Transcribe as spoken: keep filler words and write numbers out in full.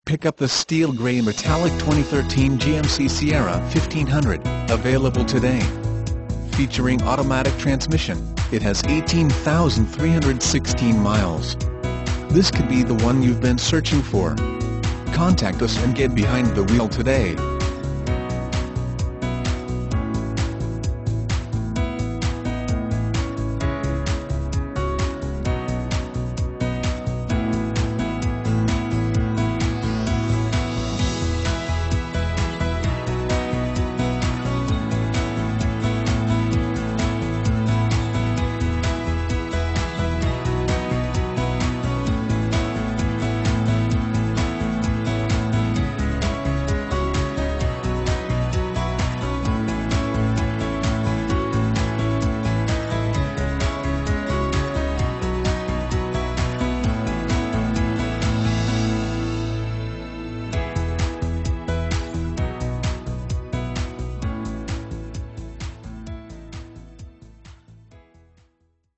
Pick up the steel gray metallic twenty thirteen G M C Sierra fifteen hundred, available today. Featuring automatic transmission, it has eighteen thousand three hundred sixteen miles. This could be the one you've been searching for. Contact us and get behind the wheel today.